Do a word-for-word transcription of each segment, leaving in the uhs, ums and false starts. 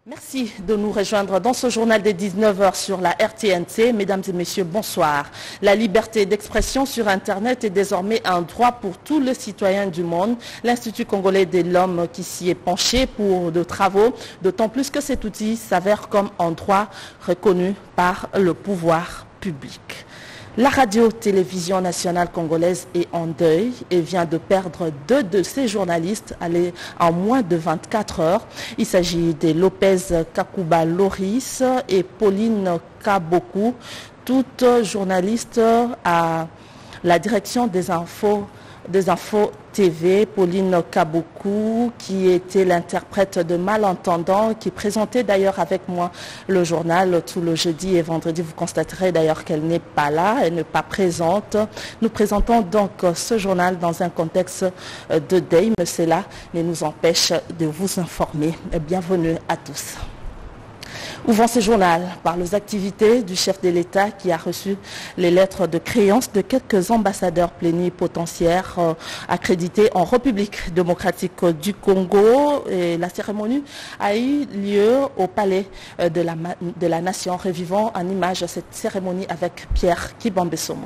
Merci de nous rejoindre dans ce journal des dix-neuf heures sur la R T N C. Mesdames et messieurs, bonsoir. La liberté d'expression sur Internet est désormais un droit pour tous les citoyens du monde. L'Institut congolais de l'homme qui s'y est penché pour de travaux, d'autant plus que cet outil s'avère comme un droit reconnu par le pouvoir public. La radio-télévision nationale congolaise est en deuil et vient de perdre deux de ses journalistes en moins de vingt-quatre heures. Il s'agit de Lopez Kakuba Loris et Pauline Kaboku, toutes journalistes à la direction des infos, des infos T V. Pauline Kaboku, qui était l'interprète de Malentendant, qui présentait d'ailleurs avec moi le journal tout le jeudi et vendredi. Vous constaterez d'ailleurs qu'elle n'est pas là, elle n'est pas présente. Nous présentons donc ce journal dans un contexte de deuil, mais cela ne nous empêche de vous informer. Bienvenue à tous. Ouvrons ce journal par les activités du chef de l'État qui a reçu les lettres de créance de quelques ambassadeurs plénipotentiaires euh, accrédités en République démocratique du Congo. Et la cérémonie a eu lieu au palais de la, de la Nation. Revivons en image cette cérémonie avec Pierre Kibambesomwe.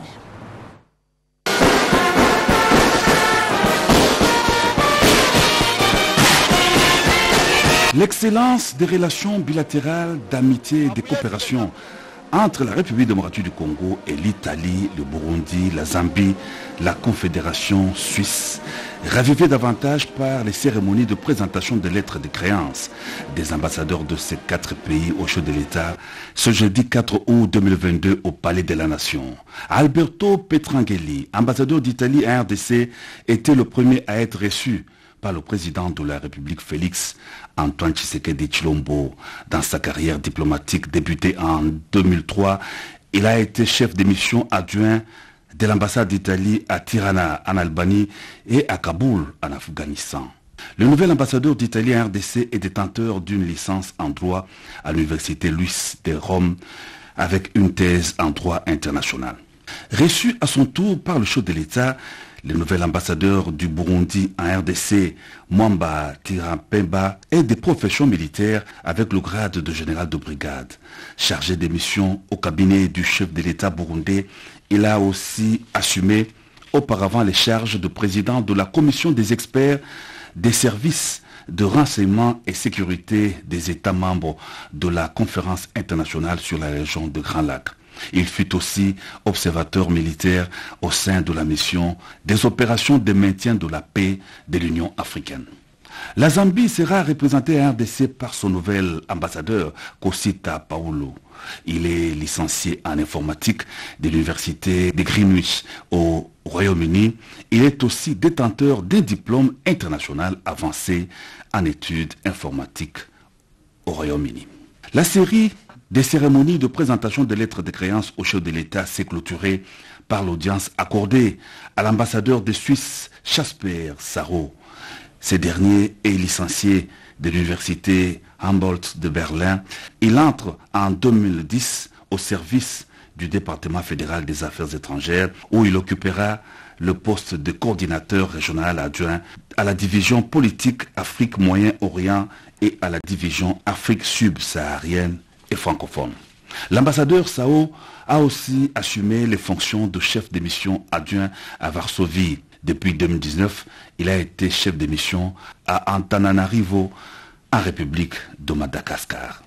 L'excellence des relations bilatérales d'amitié et de coopération entre la République démocratique du Congo et l'Italie, le Burundi, la Zambie, la Confédération suisse, ravivée davantage par les cérémonies de présentation des lettres de créance des ambassadeurs de ces quatre pays au chef de l'État, ce jeudi quatre août deux mille vingt-deux au Palais de la Nation. Alberto Petrangeli, ambassadeur d'Italie à R D C, était le premier à être reçu par le président de la République Félix Antoine Tshisekedi Tshilombo. Dans sa carrière diplomatique débutée en deux mille trois, il a été chef de mission adjoint de l'ambassade d'Italie à Tirana en Albanie et à Kaboul en Afghanistan. Le nouvel ambassadeur d'Italie à R D C est détenteur d'une licence en droit à l'université Luis de Rome avec une thèse en droit international. Reçu à son tour par le chef de l'État, le nouvel ambassadeur du Burundi en R D C, Mwamba Tirampemba, est des professions militaires avec le grade de général de brigade. Chargé des missions au cabinet du chef de l'État burundais, il a aussi assumé auparavant les charges de président de la commission des experts des services de renseignement et sécurité des États membres de la conférence internationale sur la région de Grand Lac. Il fut aussi observateur militaire au sein de la mission des opérations de maintien de la paix de l'Union africaine. La Zambie sera représentée à R D C par son nouvel ambassadeur, Kosita Paulo. Il est licencié en informatique de l'université de Greenwich au Royaume-Uni. Il est aussi détenteur d'un diplôme international avancé en études informatiques au Royaume-Uni. La série des cérémonies de présentation des lettres de créance au chef de l'État s'est clôturée par l'audience accordée à l'ambassadeur de Suisse, Jasper Sarro. Ce dernier est licencié de l'université Humboldt de Berlin. Il entre en deux mille dix au service du département fédéral des affaires étrangères où il occupera le poste de coordinateur régional adjoint à la division politique Afrique Moyen-Orient et à la division Afrique subsaharienne et francophone. L'ambassadeur Sao a aussi assumé les fonctions de chef de mission adjoint à Varsovie. Depuis deux mille dix-neuf, il a été chef de mission à Antananarivo, en République de Madagascar.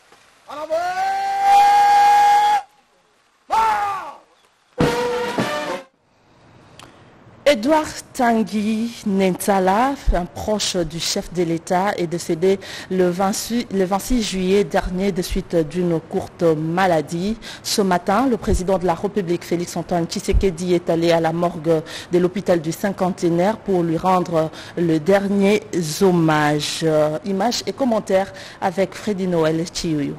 Edouard Tanguy Nentala, un proche du chef de l'État, est décédé le vingt-six juillet dernier de suite d'une courte maladie. Ce matin, le président de la République, Félix Antoine Tshisekedi, est allé à la morgue de l'hôpital du Cinquantenaire pour lui rendre le dernier hommage. Images et commentaires avec Freddy Noël Chiyuyu.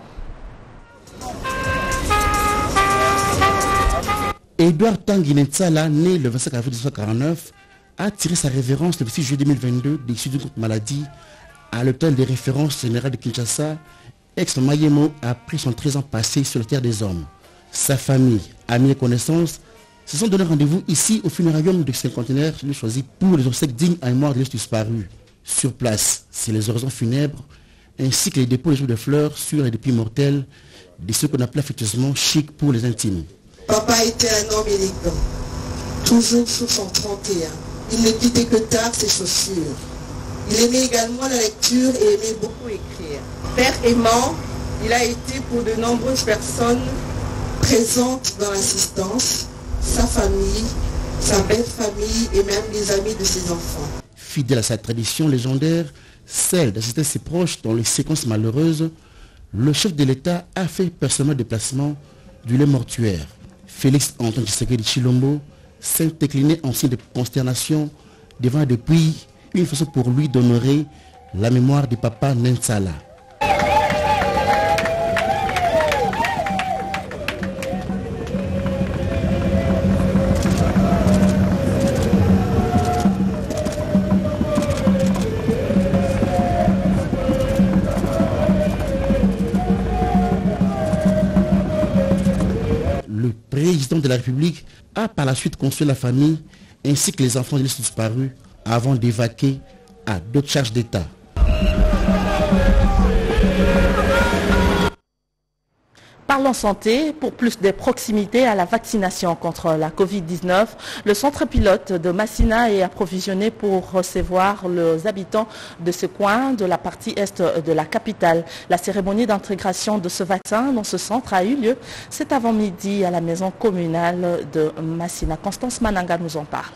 Edouard Tanguy Nentala, né le vingt-cinq avril mille neuf cent quarante-neuf, a tiré sa révérence le vingt-six juillet deux mille vingt-deux d'issue d'une courte maladie à l'hôpital des références générales de Kinshasa. Ex-Mayemo a pris son treize ans passé sur la terre des hommes. Sa famille, amis et connaissances se sont donné rendez-vous ici au funérarium de Cinquantenaire, choisi pour les obsèques dignes à mémoire de l'Est disparu. Sur place, c'est les oraisons funèbres ainsi que les dépôts de de fleurs sur les dépits mortels de ce qu'on appelle affectueusement chic pour les intimes. Papa était un homme élégant, toujours sous son trente et un. Il ne quittait que tard ses chaussures. Il aimait également la lecture et aimait beaucoup écrire. Père aimant, il a été pour de nombreuses personnes présentes dans l'assistance, sa famille, sa belle famille et même les amis de ses enfants. Fidèle à sa tradition légendaire, celle d'assister ses proches dans les séquences malheureuses, le chef de l'État a fait personnellement le déplacement du lait mortuaire. Félix Antoine Tshisekedi Tshilombo s'est incliné en signe de consternation devant depuis une façon pour lui d'honorer la mémoire du papa Nensala. Le président de la République a par la suite consolé la famille ainsi que les enfants de l'Est disparus avant d'évacuer à d'autres charges d'État. Parlons santé, pour plus de proximité à la vaccination contre la covid dix-neuf, le centre pilote de Massina est approvisionné pour recevoir les habitants de ce coin de la partie est de la capitale. La cérémonie d'intégration de ce vaccin dans ce centre a eu lieu cet avant-midi à la maison communale de Massina. Constance Mananga nous en parle.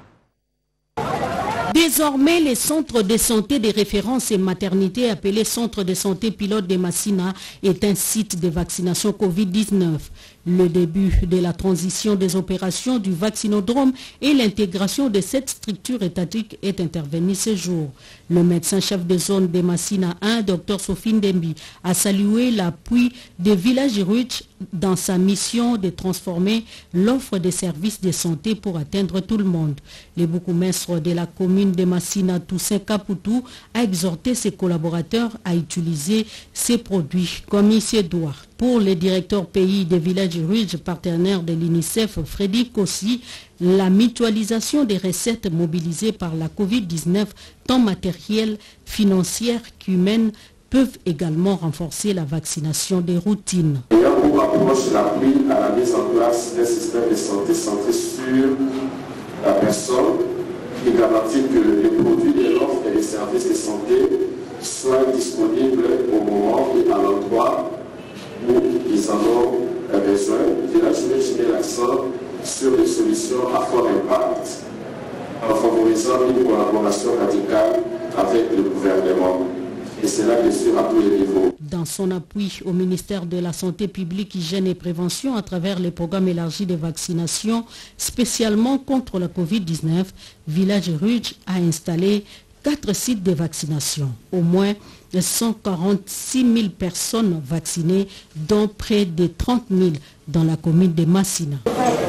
Désormais, les centres de santé de référence et maternité appelés centres de santé pilote de Massina est un site de vaccination covid dix-neuf. Le début de la transition des opérations du vaccinodrome et l'intégration de cette structure étatique est intervenu ce jour. Le médecin-chef de zone de Massina un, Dr Sophie Ndembi, a salué l'appui des villages riches dans sa mission de transformer l'offre de services de santé pour atteindre tout le monde. Le bourgmestre de la commune de Massina, Toussaint Kapoutou, a exhorté ses collaborateurs à utiliser ces produits comme il se doit. Pour le directeur pays des villages riches partenaires de l'UNICEF, Freddy Kossi, la mutualisation des recettes mobilisées par la covid dix-neuf, tant matérielles, financières qu'humaines, peuvent également renforcer la vaccination des routines. Il y a pour approche l'appui à la mise en place d'un système de santé centré sur la personne qui garantit que les produits et l'offre et les services de santé soient disponibles au moment et à l'endroit où ils en ont besoin. Et là, je vais mettre l'accent sur les solutions à fort impact en favorisant une collaboration radicale avec le gouvernement. Et c'est là, bien sûr, à tous les niveaux. Dans son appui au ministère de la Santé publique, Hygiène et Prévention à travers les programmes élargis de vaccination, spécialement contre la covid dix-neuf, Village Rouge a installé quatre sites de vaccination. Au moins cent quarante-six mille personnes vaccinées, dont près de trente mille dans la commune de Massina.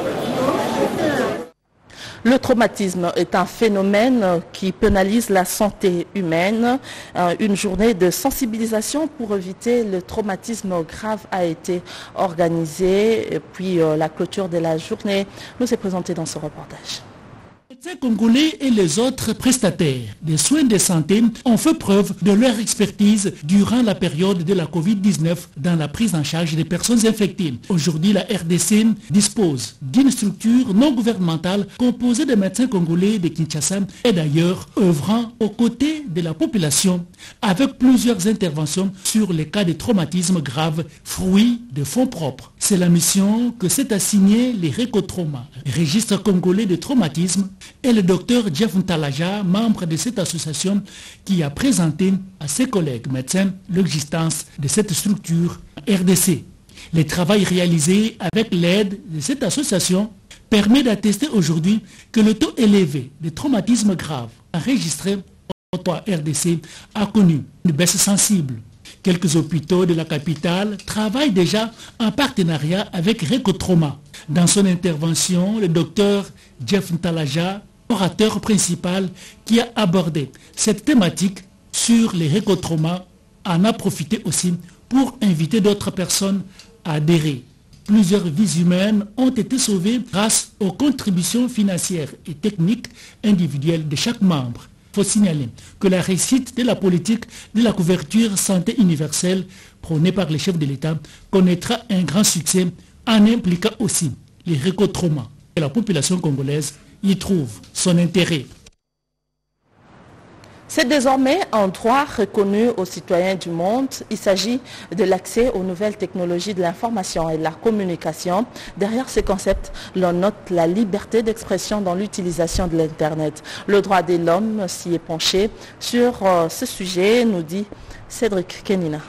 Le traumatisme est un phénomène qui pénalise la santé humaine. Une journée de sensibilisation pour éviter le traumatisme grave a été organisée. Et puis la clôture de la journée nous est présentée dans ce reportage. Les médecins congolais et les autres prestataires des soins de santé ont fait preuve de leur expertise durant la période de la covid dix-neuf dans la prise en charge des personnes infectées. Aujourd'hui, la R D C dispose d'une structure non gouvernementale composée de médecins congolais de Kinshasa et d'ailleurs œuvrant aux côtés de la population avec plusieurs interventions sur les cas de traumatisme grave, fruit de fonds propres. C'est la mission que s'est assignée les Récotrauma, registre congolais de traumatisme, et le docteur Jeff Ntalaja, membre de cette association, qui a présenté à ses collègues médecins l'existence de cette structure R D C. Le travail réalisé avec l'aide de cette association permet d'attester aujourd'hui que le taux élevé de traumatisme grave enregistré au R D C a connu une baisse sensible. Quelques hôpitaux de la capitale travaillent déjà en partenariat avec Récotrauma. Dans son intervention, le docteur Jeff Ntalaja, orateur principal qui a abordé cette thématique sur les Récotrauma, en a profité aussi pour inviter d'autres personnes à adhérer. Plusieurs vies humaines ont été sauvées grâce aux contributions financières et techniques individuelles de chaque membre. Il faut signaler que la réussite de la politique de la couverture santé universelle prônée par les chefs de l'État connaîtra un grand succès en impliquant aussi les récotraumas. Et la population congolaise y trouve son intérêt. C'est désormais un droit reconnu aux citoyens du monde. Il s'agit de l'accès aux nouvelles technologies de l'information et de la communication. Derrière ce concept, l'on note la liberté d'expression dans l'utilisation de l'Internet. Le droit de l'homme s'y est penché sur ce sujet, nous dit Cédric Kenina.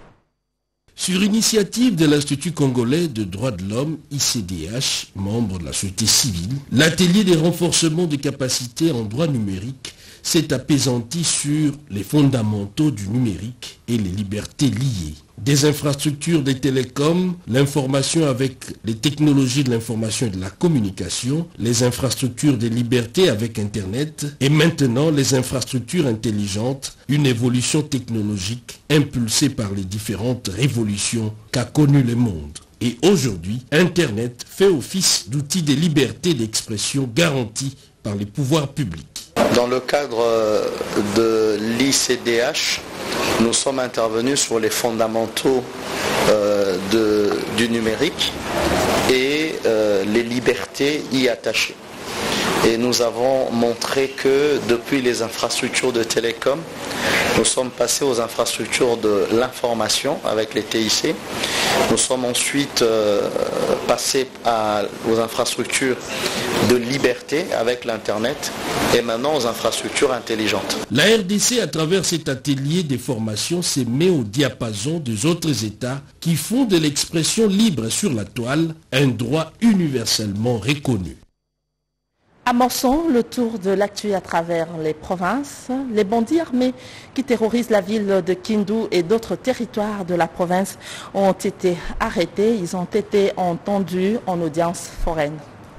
Sur initiative de l'Institut congolais de droits de l'homme, I C D H, membre de la société civile, l'atelier des renforcements des capacités en droit numérique s'est apaisanti sur les fondamentaux du numérique et les libertés liées. Des infrastructures des télécoms, l'information avec les technologies de l'information et de la communication, les infrastructures des libertés avec Internet et maintenant les infrastructures intelligentes, une évolution technologique impulsée par les différentes révolutions qu'a connues le monde. Et aujourd'hui, Internet fait office d'outil de liberté d'expression garantie par les pouvoirs publics. Dans le cadre de l'I C D H, nous sommes intervenus sur les fondamentaux euh, de, du numérique et euh, les libertés y attachées. Et nous avons montré que depuis les infrastructures de télécom, nous sommes passés aux infrastructures de l'information avec les T I C. Nous sommes ensuite euh, passés à, aux infrastructures de liberté avec l'Internet et maintenant aux infrastructures intelligentes. La R D C, à travers cet atelier des formations, s'est mis au diapason des autres États qui font de l'expression libre sur la toile un droit universellement reconnu. Amorçons le tour de l'actu à travers les provinces. Les bandits armés qui terrorisent la ville de Kindu et d'autres territoires de la province ont été arrêtés. Ils ont été entendus en audience foraine.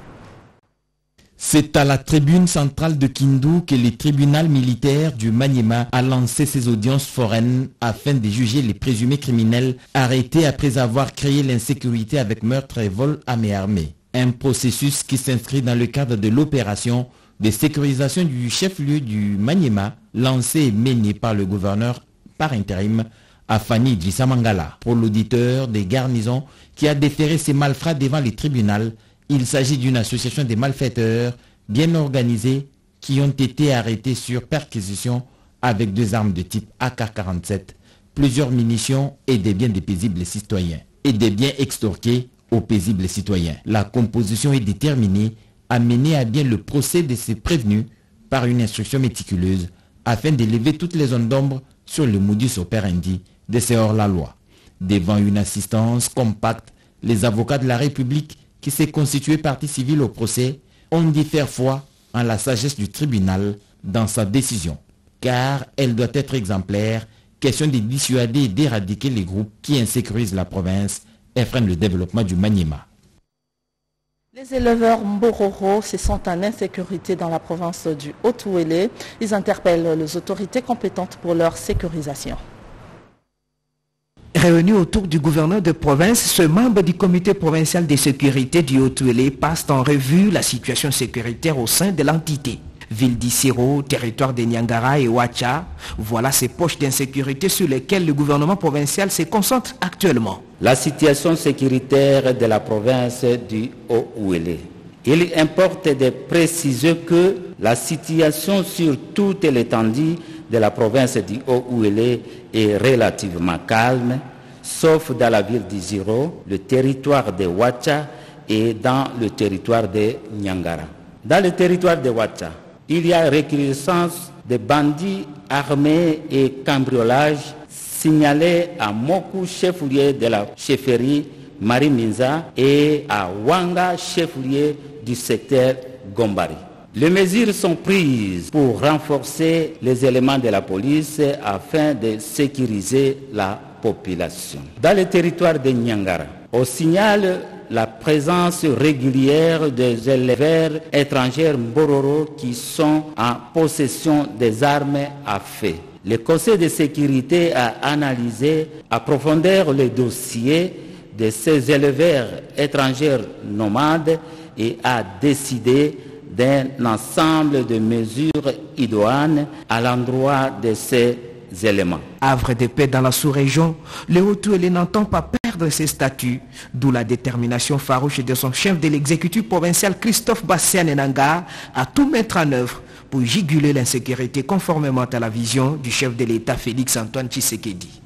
C'est à la tribune centrale de Kindu que le tribunal militaire du Maniema a lancé ses audiences foraines afin de juger les présumés criminels arrêtés après avoir créé l'insécurité avec meurtre et vol à main armée. Un processus qui s'inscrit dans le cadre de l'opération de sécurisation du chef-lieu du Maniema, lancée et menée par le gouverneur par intérim Afani Djisamangala. Pour l'auditeur des garnisons qui a déféré ses malfrats devant les tribunaux, il s'agit d'une association des malfaiteurs bien organisés qui ont été arrêtés sur perquisition avec deux armes de type A K quarante-sept, plusieurs munitions et des biens des paisibles citoyens, et des biens extorqués aux paisibles citoyens. La composition est déterminée à mener à bien le procès de ces prévenus par une instruction méticuleuse afin de lever toutes les zones d'ombre sur le modus operandi de ces hors-la-loi. Devant une assistance compacte, les avocats de la République qui s'est constitué partie civile au procès ont dit faire foi en la sagesse du tribunal dans sa décision, car elle doit être exemplaire, question de dissuader et d'éradiquer les groupes qui insécurisent la province et freinent le développement du Maniema. Les éleveurs Mbororo se sentent en insécurité dans la province du Haut-Ouélé. Ils interpellent les autorités compétentes pour leur sécurisation. Réunis autour du gouverneur de province, ce membre du comité provincial de sécurité du Haut-Ouélé passe en revue la situation sécuritaire au sein de l'entité. Ville d'Issiro, territoire de Nyangara et Ouacha, voilà ces poches d'insécurité sur lesquelles le gouvernement provincial se concentre actuellement. La situation sécuritaire de la province du Haut-Ouélé. Il importe de préciser que la situation sur toute l'étendue de la province du Haut-Ouélé est relativement calme, sauf dans la ville d'Issiro, le territoire de Ouacha et dans le territoire de Nyangara. Dans le territoire de Ouacha, il y a recrudescence de bandits armés et cambriolages signalés à Moku, chef-lieu de la chefferie Mariminza, et à Wanga, chef-lieu du secteur Gombari. Les mesures sont prises pour renforcer les éléments de la police afin de sécuriser la population. Dans le territoire de Nyangara, on signale la présence régulière des éleveurs étrangers Mbororo qui sont en possession des armes à feu. Le Conseil de sécurité a analysé à profondeur le dossier de ces éleveurs étrangers nomades et a décidé d'un ensemble de mesures idoines à l'endroit de ces éléments. Havre de paix dans la sous-région, le Haut-Uélé n'entend pas perdre ses statuts, d'où la détermination farouche de son chef de l'exécutif provincial Christophe Bassian-Enanga à tout mettre en œuvre pour juguler l'insécurité conformément à la vision du chef de l'État Félix-Antoine Tshisekedi.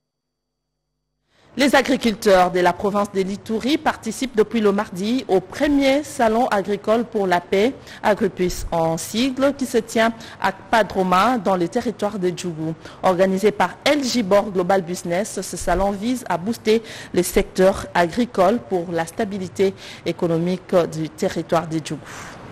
Les agriculteurs de la province de l'Ituri participent depuis le mardi au premier salon agricole pour la paix, Agripus en sigle, qui se tient à Padroma dans le territoire de Djougou. Organisé par L J B O R Global Business, ce salon vise à booster le secteur agricole pour la stabilité économique du territoire de Djougou.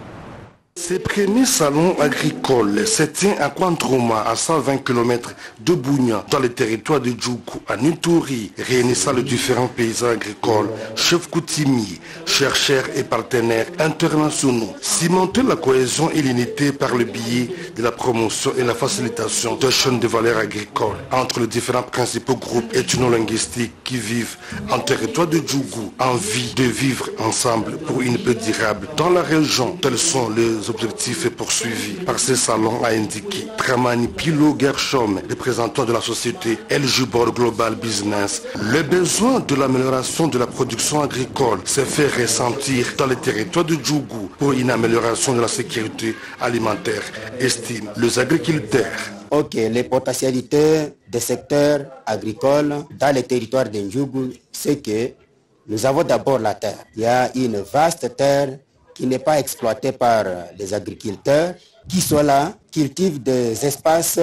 Ce premier salon agricole se tient à Kwantroma, à cent vingt kilomètres de Bounia, dans le territoire de Djougou, à Ituri, réunissant les différents paysans agricoles, chefs coutumiers, chercheurs et partenaires internationaux. Cimenter la cohésion et l'unité par le biais de la promotion et la facilitation de chaînes de valeur agricole entre les différents principaux groupes ethno-linguistiques qui vivent en territoire de Djougou, envie de vivre ensemble pour une paix durable dans la région. Tels sont les objectifs poursuivis par ce salon, a indiqué Tramani Pilo Gershom, représentant de la société L J B O R Global Business. Le besoin de l'amélioration de la production agricole se fait ressentir dans les territoires de Djougou pour une amélioration de la sécurité alimentaire, estiment les agriculteurs. Ok, les potentialités des secteurs agricoles dans les territoires de Djougou, c'est que nous avons d'abord la terre. Il y a une vaste terre qui n'est pas exploité par les agriculteurs, qui sont là, cultivent des espaces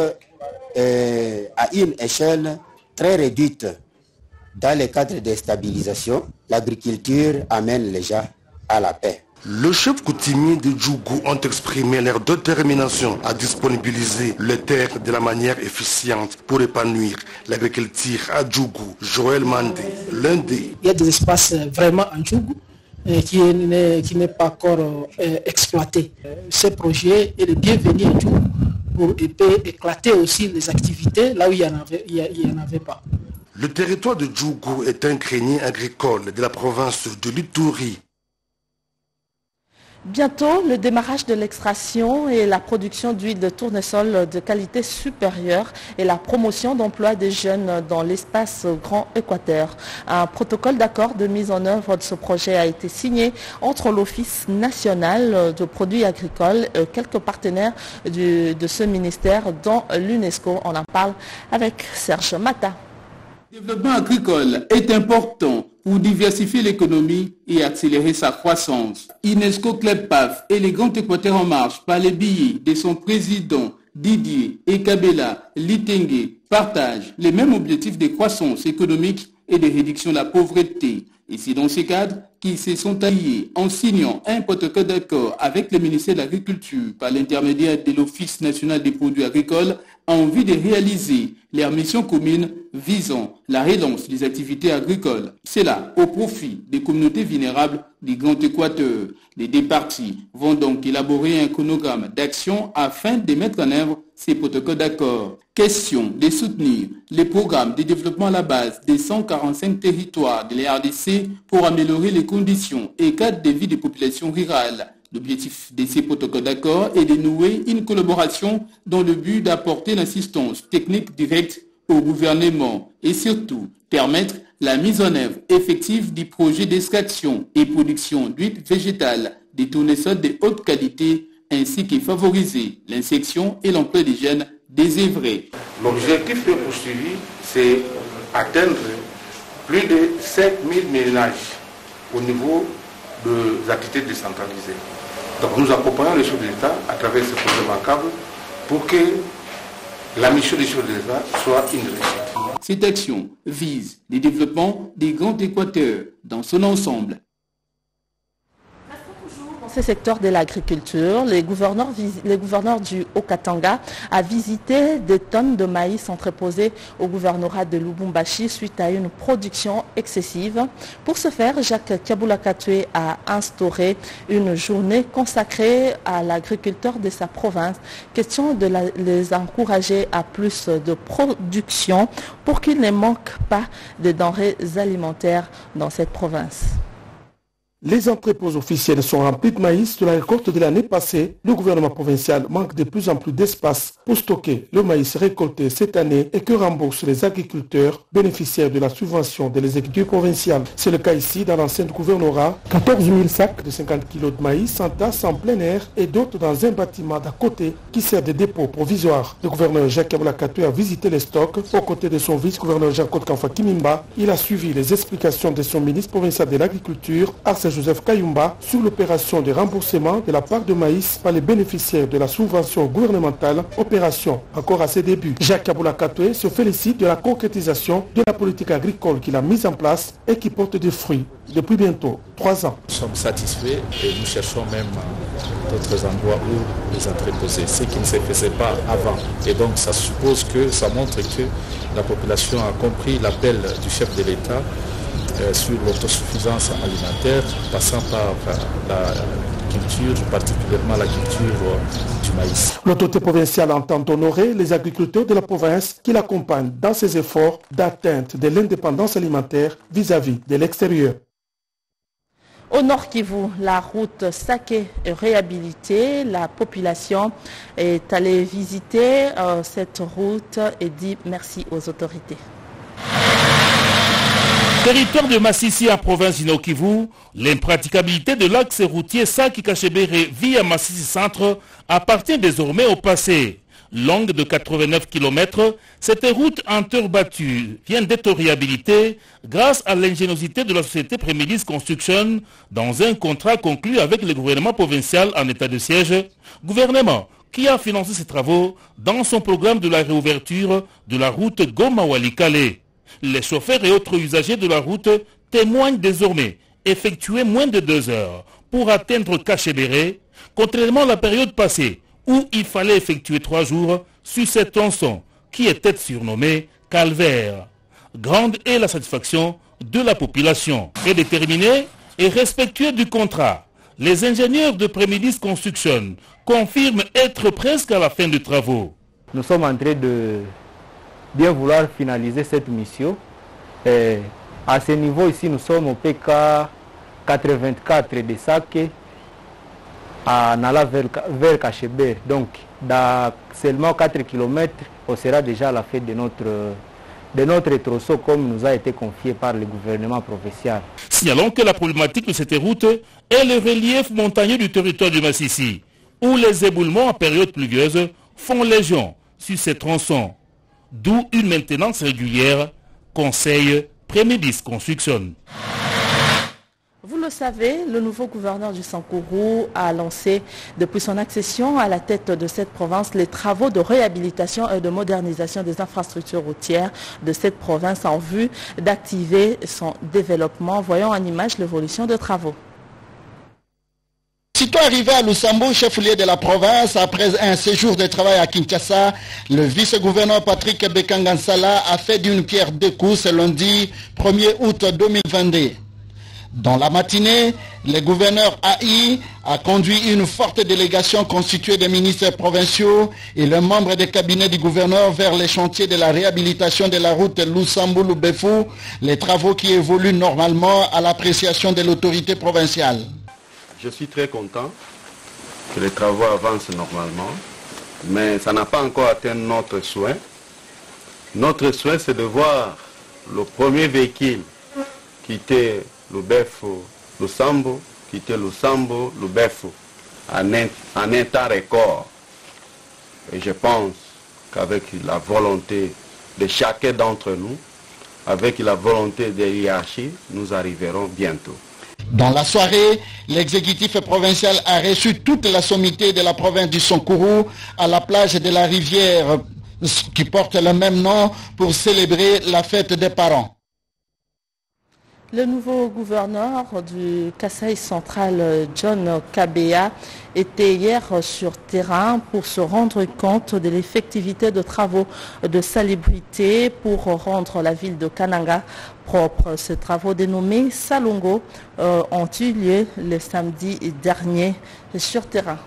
euh, à une échelle très réduite. Dans le cadre de stabilisation, l'agriculture amène les gens à la paix. Les chefs coutumiers de Djougou ont exprimé leur détermination à disponibiliser les terres de la manière efficiente pour épanouir l'agriculture à Djougou. Joël Mandé, l'un des... Il y a des espaces vraiment en Djougou qui n'est qui n'est pas encore euh, exploité. Ce projet est le bienvenu pour éclater aussi les activités là où il n'y en avait, il y en avait pas. Le territoire de Djougou est un grenier agricole de la province de l'Ituri. Bientôt, le démarrage de l'extraction et la production d'huile de tournesol de qualité supérieure et la promotion d'emploi des jeunes dans l'espace Grand Équateur. Un protocole d'accord de mise en œuvre de ce projet a été signé entre l'Office national de produits agricoles et quelques partenaires du, de ce ministère, dont l'UNESCO. On en parle avec Serge Mata. Le développement agricole est important pour diversifier l'économie et accélérer sa croissance. UNESCO Club P A F et les Grands Équateurs en marche par les billets de son président Didier Ekabela Litengue partagent les mêmes objectifs de croissance économique et de réduction de la pauvreté. Et c'est dans ces cadres qu'ils se sont alliés en signant un protocole d'accord avec le ministère de l'Agriculture par l'intermédiaire de l'Office national des produits agricoles en vue de réaliser leurs missions communes visant la relance des activités agricoles. C'est là au profit des communautés vulnérables du Grand Équateur. Les deux parties vont donc élaborer un chronogramme d'action afin de mettre en œuvre ces protocoles d'accord. Question de soutenir les programmes de développement à la base des cent quarante-cinq territoires de la R D C pour améliorer les conditions et cadres de vie des populations rurales. L'objectif de ces protocoles d'accord est de nouer une collaboration dans le but d'apporter l'assistance technique directe au gouvernement et surtout permettre la mise en œuvre effective du projet d'extraction et production d'huile végétale des tournesols de haute qualité ainsi que favoriser l'insertion et l'emploi des jeunes désœuvrés. L'objectif poursuivi, c'est atteindre plus de cinq mille ménages au niveau des activités décentralisées. Donc nous accompagnons les chefs de l'État à travers ce projet bancable pour que la mission des chefs de l'État soit une réussite. Cette action vise le développement des Grands Équateurs dans son ensemble. Dans ce secteur de l'agriculture, les gouverneurs, les gouverneurs du Haut-Katanga a visité des tonnes de maïs entreposées au gouvernorat de Lubumbashi suite à une production excessive. Pour ce faire, Jacques Kabula-Katoué a instauré une journée consacrée à l'agriculteur de sa province. Question de la, les encourager à plus de production pour qu'il ne manque pas de denrées alimentaires dans cette province. Les entrepôts officiels sont remplis de maïs de la récolte de l'année passée. Le gouvernement provincial manque de plus en plus d'espace pour stocker le maïs récolté cette année et que remboursent les agriculteurs bénéficiaires de la subvention de l'exécutif provincial. C'est le cas ici dans l'ancien gouvernorat. quatorze mille sacs de cinquante kilos de maïs s'entassent en plein air et d'autres dans un bâtiment d'à côté qui sert de dépôt provisoire. Le gouverneur Jacques Kabula-Katoué a visité les stocks aux côtés de son vice-gouverneur Jean-Claude Kamfa-Kimimba. Il a suivi les explications de son ministre provincial de l'Agriculture, Joseph Kayumba, sur l'opération de remboursement de la part de maïs par les bénéficiaires de la subvention gouvernementale, opération encore à ses débuts. Jacques Kabula-Katoué se félicite de la concrétisation de la politique agricole qu'il a mise en place et qui porte des fruits depuis bientôt trois ans. Nous sommes satisfaits et nous cherchons même d'autres endroits où les entreposer, ce qui ne se faisait pas avant. Et donc ça suppose que ça montre que la population a compris l'appel du chef de l'État sur l'autosuffisance alimentaire, passant par la culture, particulièrement la culture du maïs. L'autorité provinciale entend honorer les agriculteurs de la province qui l'accompagnent dans ses efforts d'atteinte de l'indépendance alimentaire vis-à-vis de l'extérieur. Au Nord Kivu, la route Saké est réhabilitée. La population est allée visiter euh, cette route et dit merci aux autorités. Territoire de Massissi en province du Nord Kivu, l'impraticabilité de l'axe routier Saki-Kachebere via Massissi Centre appartient désormais au passé. Longue de quatre-vingt-neuf kilomètres, cette route en terre battue vient d'être réhabilitée grâce à l'ingéniosité de la société Premilis Construction dans un contrat conclu avec le gouvernement provincial en état de siège, gouvernement qui a financé ces travaux dans son programme de la réouverture de la route Goma-Walikale. Les chauffeurs et autres usagers de la route témoignent désormais effectuer moins de deux heures pour atteindre Kachebere, contrairement à la période passée où il fallait effectuer trois jours sur cette tronçon qui était surnommée Calvaire. Grande est la satisfaction de la population. Et déterminée et respectueux du contrat, les ingénieurs de Premilis Construction confirment être presque à la fin des travaux. Nous sommes en train de bien vouloir finaliser cette mission. Et à ce niveau ici, nous sommes au P K quatre-vingt-quatre de Saké en allant vers, vers Kachebere. Donc, dans seulement quatre kilomètres, on sera déjà à la fin de notre, de notre trousseau comme nous a été confié par le gouvernement provincial. Signalons que la problématique de cette route est le relief montagneux du territoire du Massissi, où les éboulements en période pluvieuse font légion sur ces tronçons. D'où une maintenance régulière, conseil Premilis Construction. Vous le savez, le nouveau gouverneur du Sankourou a lancé depuis son accession à la tête de cette province les travaux de réhabilitation et de modernisation des infrastructures routières de cette province en vue d'activer son développement. Voyons en image l'évolution de travaux. Sitôt arrivé à Lusambo, chef-lieu de la province, après un séjour de travail à Kinshasa, le vice-gouverneur Patrick Bekangansala a fait d'une pierre deux coups ce lundi premier août deux mille vingt-deux. Dans la matinée, le gouverneur A I a conduit une forte délégation constituée de ministres provinciaux et le membre des cabinets du gouverneur vers les chantiers de la réhabilitation de la route Lusambo-Lubefou, les travaux qui évoluent normalement à l'appréciation de l'autorité provinciale. Je suis très content que les travaux avancent normalement, mais ça n'a pas encore atteint notre souhait. Notre souhait, c'est de voir le premier véhicule quitter Lubefou, Lusambo, quitter Lusambo, Lubefou, en un, en un temps record. Et je pense qu'avec la volonté de chacun d'entre nous, avec la volonté de l'I H I, nous arriverons bientôt. Dans la soirée, l'exécutif provincial a reçu toute la sommité de la province du Sankourou à la plage de la rivière qui porte le même nom pour célébrer la fête des parents. Le nouveau gouverneur du Kasaï central, John Kabea, était hier sur terrain pour se rendre compte de l'effectivité de travaux de salubrité pour rendre la ville de Kananga propre. Ces travaux dénommés Salongo euh, ont eu lieu le samedi dernier sur terrain.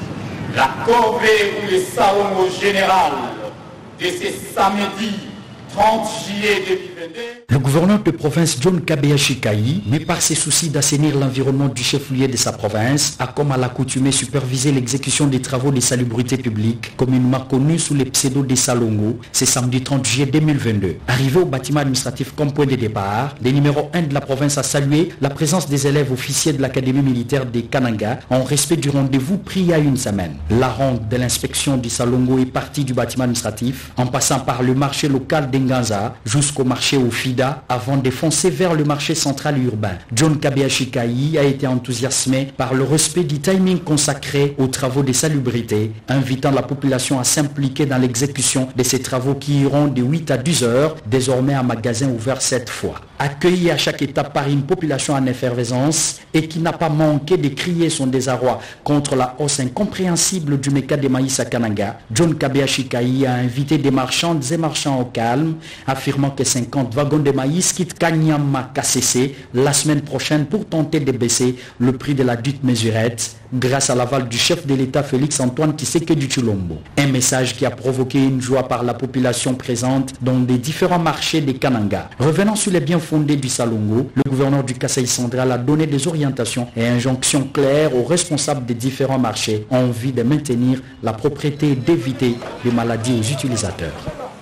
La corvée ou le Salongo général de ce samedi trente juillet deux mille vingt-deux. Le gouverneur de province John Kabea Chikayi, mais par ses soucis d'assainir l'environnement du chef-lieu de sa province, a comme à l'accoutumée supervisé l'exécution des travaux de salubrité publique, communément connus sous les pseudos des Salongo, c'est samedi trente juillet deux mille vingt-deux. Arrivé au bâtiment administratif comme point de départ, le numéro un de la province a salué la présence des élèves officiers de l'académie militaire des Kananga en respect du rendez-vous pris il y a une semaine. La ronde de l'inspection du Salongo est partie du bâtiment administratif en passant par le marché local d'Enganza jusqu'au marché au FIDA avant de foncer vers le marché central urbain. John Kabea Chikayi a été enthousiasmé par le respect du timing consacré aux travaux de salubrité, invitant la population à s'impliquer dans l'exécution de ces travaux qui iront de huit à dix heures, désormais un magasin ouvert sept fois. Accueilli à chaque étape par une population en effervescence et qui n'a pas manqué de crier son désarroi contre la hausse incompréhensible du méca de maïs à Kananga, John Kabea Chikayi a invité des marchandes et marchands au calme, affirmant que cinquante wagons de maïs quittent Kanyama K C C la semaine prochaine pour tenter de baisser le prix de la dite mesurette grâce à l'aval du chef de l'État Félix-Antoine Tshisekedi Tshilombo. Un message qui a provoqué une joie par la population présente dans les différents marchés de Kananga. Revenant sur les biens fondés du Salongo, le gouverneur du Kasaï central a donné des orientations et injonctions claires aux responsables des différents marchés en vue de maintenir la propriété et d'éviter les maladies aux utilisateurs.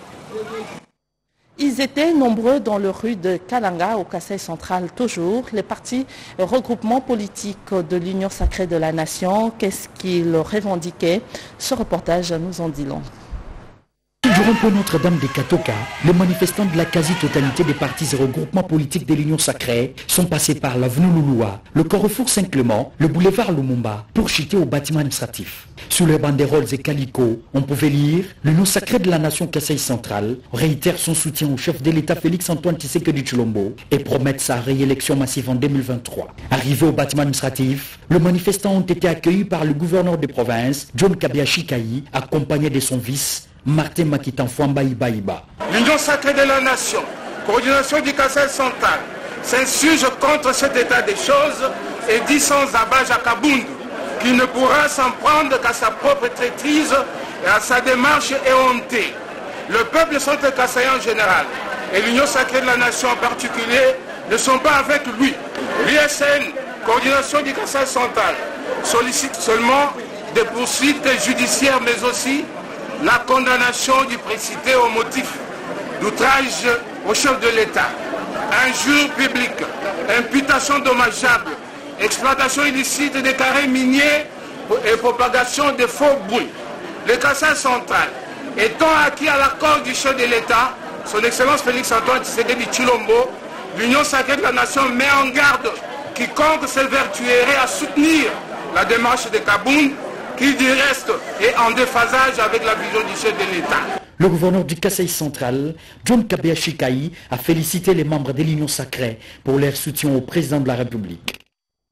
Ils étaient nombreux dans le rue de Kalanga, au Kasaï central toujours. Les partis regroupements politiques de l'Union sacrée de la nation, qu'est-ce qu'ils revendiquaient? Ce reportage nous en dit long. Durant pour Notre-Dame des Katoka, les manifestants de la quasi-totalité des partis et regroupements politiques de l'Union sacrée sont passés par l'avenue Louloua, le Carrefour Saint-Clément, le boulevard Lumumba pour chuter au bâtiment administratif. Sur les banderoles et calicots, on pouvait lire « L'Union sacrée de la nation Kasaï centrale réitère son soutien au chef de l'État Félix-Antoine Tshisekedi Tshilombo et promet sa réélection massive en deux mille vingt-trois ». Arrivés au bâtiment administratif, les manifestants ont été accueillis par le gouverneur de province, John Kabea Chikayi, accompagné de son vice, Martin Makitanfouamba Ibaïba. L'Union sacrée de la nation, coordination du Kasaï central, s'insurge contre cet état des choses et dit sans abage à Kabundu qu'il ne pourra s'en prendre qu'à sa propre traîtrise et à sa démarche éhontée. Le peuple centre-kasaï en général et l'Union sacrée de la nation en particulier ne sont pas avec lui. L'U S N, coordination du Kasaï central, sollicite seulement des poursuites judiciaires mais aussi la condamnation du précité au motif d'outrage au chef de l'État, injure publique, imputation dommageable, exploitation illicite des carrés miniers et propagation de faux bruits. Le Kasaï central étant acquis à l'accord du chef de l'État, son Excellence Félix-Antoine Tshisekedi Tshilombo, l'Union sacrée de la nation met en garde quiconque s'évertuerait à soutenir la démarche de Kaboun, qui du reste est en déphasage avec la vision du chef de l'État. Le gouverneur du Kasaï central, John Kabea Chikayi, a félicité les membres de l'Union sacrée pour leur soutien au président de la République.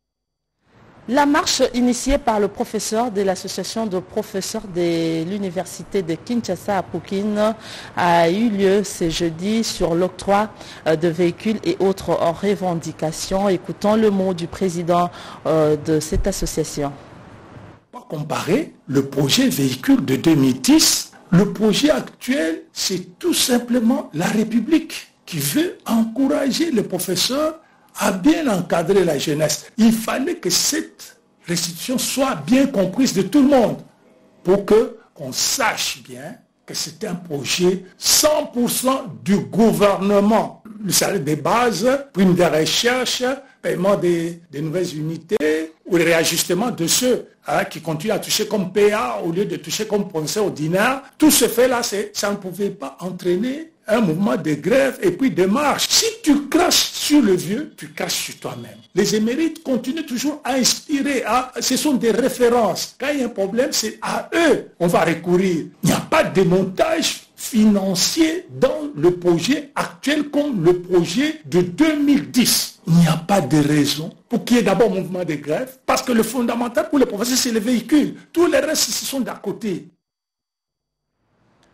La marche initiée par le professeur de l'association de professeurs de l'université de Kinshasa à Pékin a eu lieu ce jeudi sur l'octroi de véhicules et autres revendications. Écoutons le mot du président de cette association. Comparer le projet véhicule de deux mille dix, le projet actuel, c'est tout simplement la République qui veut encourager les professeurs à bien encadrer la jeunesse. Il fallait que cette restitution soit bien comprise de tout le monde pour que qu'on sache bien que c'est un projet cent pour cent du gouvernement. Le salaire de base, prime de recherche, paiement des, des nouvelles unités ou le réajustement de ceux hein, qui continuent à toucher comme P A au lieu de toucher comme professeur ordinaire. Tout ce fait-là, ça ne pouvait pas entraîner un mouvement de grève et puis de marche. Si tu craches sur le vieux, tu craches sur toi-même. Les émérites continuent toujours à inspirer. À, ce sont des références. Quand il y a un problème, c'est à eux qu'on va recourir. Il n'y a pas de montage financier dans le projet actuel comme le projet de deux mille dix. Il n'y a pas de raison pour qu'il y ait d'abord un mouvement de grève, parce que le fondamental pour les professeurs, c'est le véhicule. Tous les restes, ce sont d'à côté.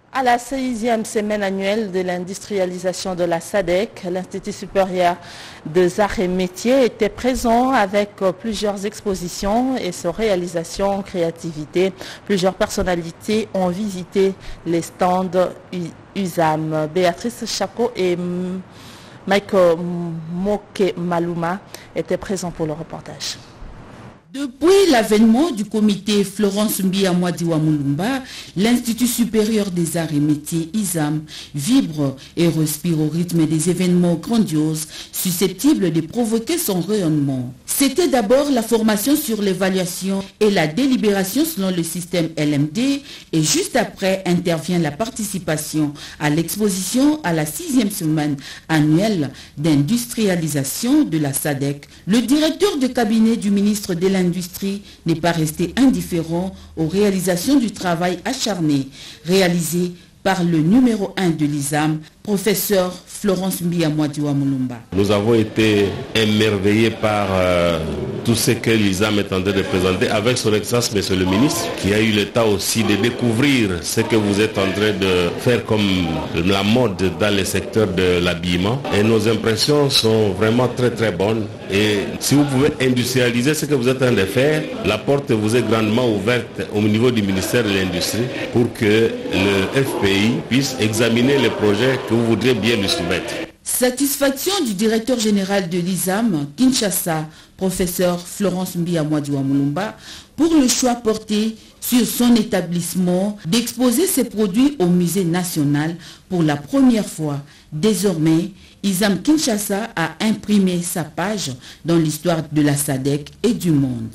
À la sixième semaine annuelle de l'industrialisation de la S A D E C, l'Institut supérieur des arts et métiers était présent avec plusieurs expositions et sa réalisation en créativité. Plusieurs personnalités ont visité les stands U S A M. Béatrice Chako et Michael Moke Maluma étaient présents pour le reportage. Depuis l'avènement du comité Florence Mbiamwadiwa Mulumba, l'Institut supérieur des arts et métiers I S A M vibre et respire au rythme des événements grandioses susceptibles de provoquer son rayonnement. C'était d'abord la formation sur l'évaluation et la délibération selon le système L M D et juste après intervient la participation à l'exposition à la sixième semaine annuelle d'industrialisation de la S A D E C. Le directeur de cabinet du ministre de l'Industrie n'est pas resté indifférent aux réalisations du travail acharné réalisé par le numéro un de l'I S A M, professeur Florence Mbiamwadiwa Mulumba. Nous avons été émerveillés par euh, tout ce que l'I S A M est en train de présenter avec son excellence, monsieur le ministre, qui a eu le temps aussi de découvrir ce que vous êtes en train de faire comme la mode dans le secteur de l'habillement. Et nos impressions sont vraiment très très bonnes. Et si vous pouvez industrialiser ce que vous êtes en train de faire, la porte vous est grandement ouverte au niveau du ministère de l'Industrie pour que le F P I puisse examiner les projets que vous voudrez bien lui soumettre. Satisfaction du directeur général de l'I S A M, Kinshasa, professeur Florence Mbiamwadiwa Mulumba, pour le choix porté sur son établissement d'exposer ses produits au musée national pour la première fois. Désormais, I S A M Kinshasa a imprimé sa page dans l'histoire de la S A D E C et du monde.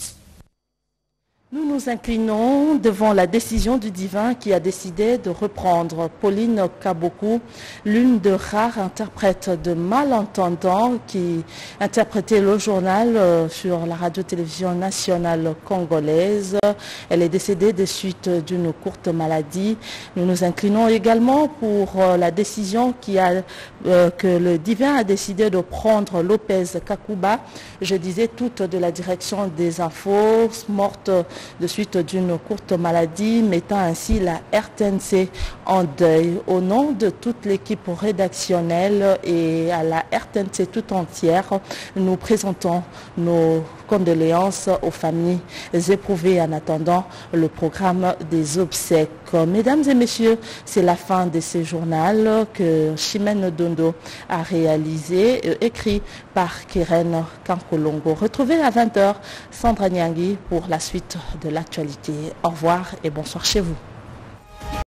Nous nous inclinons devant la décision du divin qui a décidé de reprendre Pauline Kaboku, l'une de rares interprètes de malentendants qui interprétait le journal sur la radio-télévision nationale congolaise. Elle est décédée des suites d'une courte maladie. Nous nous inclinons également pour la décision qui a, euh, que le divin a décidé de prendre Lopez Kakuba, je disais toute de la direction des infos, morte de suite d'une courte maladie, mettant ainsi la R T N C en deuil. Au nom de toute l'équipe rédactionnelle et à la R T N C tout entière, nous présentons nos condoléances aux familles éprouvées en attendant le programme des obsèques. Mesdames et messieurs, c'est la fin de ce journal que Chimène Dondo a réalisé, euh, écrit par Keren Kankolongo. Retrouvez à vingt heures Sandra Nyangui pour la suite de l'actualité. Au revoir et bonsoir chez vous.